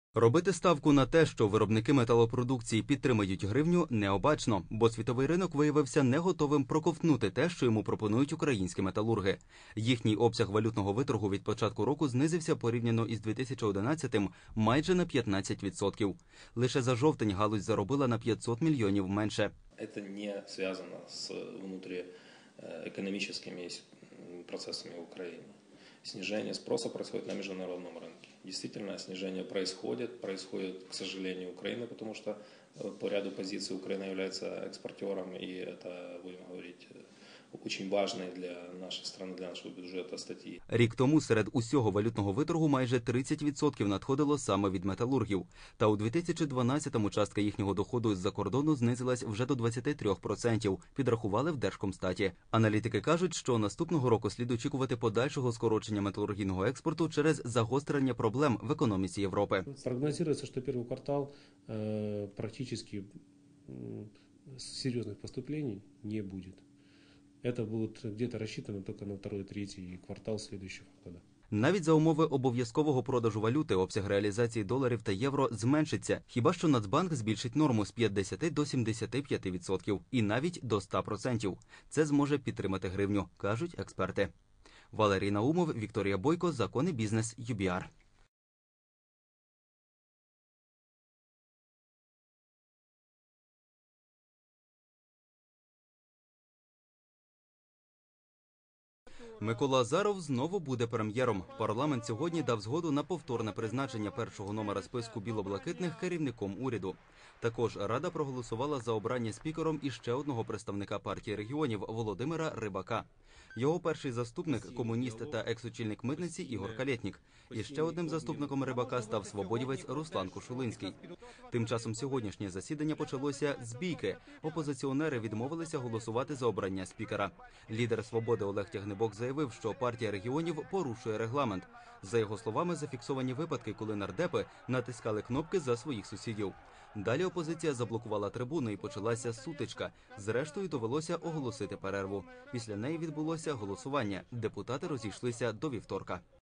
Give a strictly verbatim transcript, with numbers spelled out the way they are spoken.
Робити ставку на те, що виробники металопродукції підтримують гривню, необачно, бо світовий ринок виявився не готовим проковтнути те, що йому пропонують українські металурги. Їхній обсяг валютного виторгу від початку року знизився порівняно із дві тисячі одинадцятим майже на п'ятнадцять відсотків. Лише за жовтень галузь заробила на п'ятсот мільйонів менше. Це не зв'язано з внутріекономічними процесами в Україні. Снижение спроса происходит на международном рынке. Действительно, снижение происходит. Происходит, к сожалению, Украина, потому что по ряду позиций Украина является экспортером, и это, будем говорить, очень важные для нашей страны, для нашего бюджета статьи. Рік тому серед усього валютного виторгу майже тридцять відсотків надходило саме від металургів. Та у дві тисячі дванадцятому частка їхнього доходу з-за кордону знизилась вже до двадцяти трьох відсотків, підрахували в Держкомстаті. Аналітики кажуть, що наступного року слід очікувати подальшого скорочення металургійного експорту через загострення проблем в економіці Європи. Прогнозується, що перший квартал э, практично э, серйозних поступлень не буде. Это будет где-то рассчитано только на второй, третий квартал следующего года. Навіть за умови обов'язкового продажу валюти обсяг реалізації доларів та євро зменшиться, хіба що Нацбанк збільшить норму з п'ятдесяти до сімдесяти п'яти відсотків і навіть до ста відсотків. Це зможе підтримати гривню, кажуть експерти. Валерій Наумов, Вікторія Бойко, Закони бізнес, ю бі ар. Микола Азаров знову буде прем'єром. Парламент сьогодні дав згоду на повторне призначення першого номера списку білоблакитних керівником уряду. Також Рада проголосувала за обрання спікером іще одного представника партії регіонів Володимира Рибака. Його перший заступник – комуніст та екс-очільник митниці Ігор Калєтнік. І ще одним заступником Рибака став свободівець Руслан Кошулинський. Тим часом сьогоднішнє засідання почалося з бійки. Опозиціонери відмовилися голосувати за обрання спікера. Лідер «Свободи» Олег Тягнибок заявив, що партія регіонів порушує регламент. За його словами, зафіксовані випадки, коли нардепи натискали кнопки за своїх сусідів. Далі опозиція заблокувала трибуну і почалася сутичка. Зрештою, довелося оголосити перерву. Після неї відбулося голосування. Депутати розійшлися до вівторка.